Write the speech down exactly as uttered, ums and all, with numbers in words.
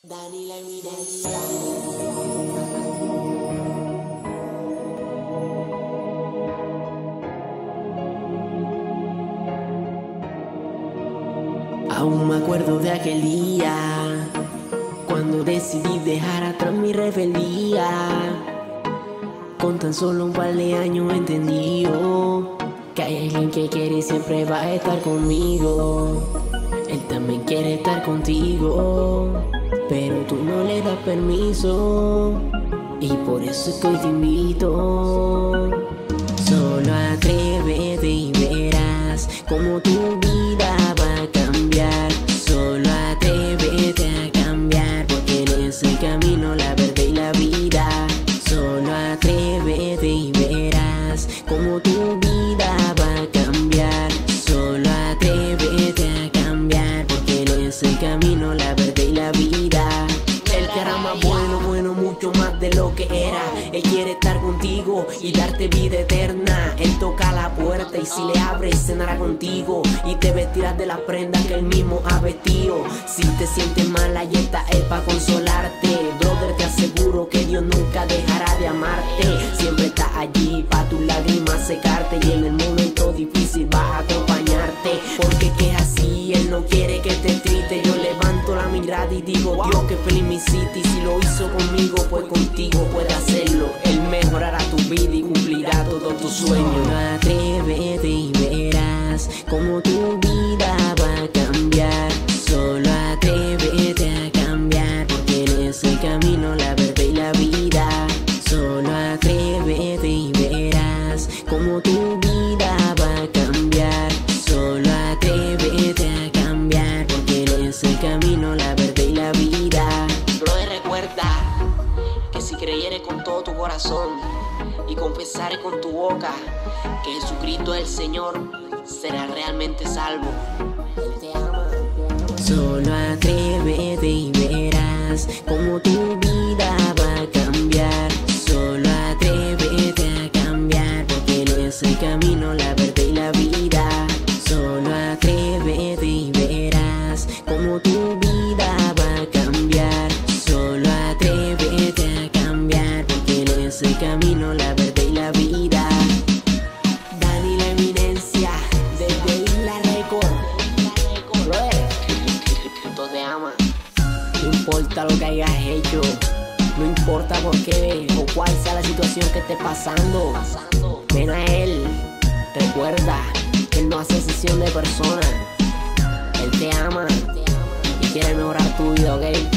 Dani la eminencia. Aún me acuerdo de aquel día cuando decidí dejar atrás mi rebeldía. Con tan solo un par de años entendí yo que hay alguien que quiere y siempre va a estar conmigo. Él también quiere estar contigo, pero tú no le das permiso. Y por eso es que hoy te invito. Solo atrévete y verás cómo tu vida va a cambiar. Solo atrévete a cambiar, porque en ese camino la verdad y la vida. Solo atrévete y verás cómo tu vida va a cambiar. Solo atrévete a cambiar, porque en ese camino la verdad y la vida. Él te hará más bueno, bueno, mucho más de lo que era. Él quiere estar contigo y darte vida eterna. Él toca la puerta y si le abres cenará contigo y te vestirás de las prendas que él mismo ha vestido. Si te sientes mal, ahí está él para consolarte. Brother, te aseguro que Dios nunca dejará de amarte. Siempre está allí para tus lágrimas secarte, y en el momento difícil va a acompañarte. Porque que es así, él no quiere que estés triste. Yo levanto la mirada y digo, Dios, que feliz mi city. Si lo hizo conmigo, pues contigo puede hacerlo. Él mejorará tu vida y cumplirá todos tus sueños. Atrévete y verás cómo tu vida va a cambiar. Solo atrévete a cambiar, porque en ese camino la verdad y la vida. Solo atrévete y verás cómo tu vida va a cambiar. Solo atrévete a cambiar, porque en ese camino la verdad y la vida. Brother, recuerda que si creyeres con todo tu corazón y confesares con tu boca que Jesucristo es el Señor, serás realmente salvo. Él te ama. Solo atrévete y verás cómo tu vida va a cambiar. Solo atrévete a cambiar, porque en ese camino la verdad y la vida. Solo atrévete y verás cómo tu vida va a cambiar. Solo atrévete a cambiar, porque en ese camino la verdad y la vida. Dani la eminencia, desde Isla Record. Cristo te ama. No importa lo que hayas hecho, no importa por qué o cuál sea la situación que esté pasando. Ven a Él, recuerda que Él no hace excepción de personas. Él te ama y quiere mejorar tu vida, ¿ok?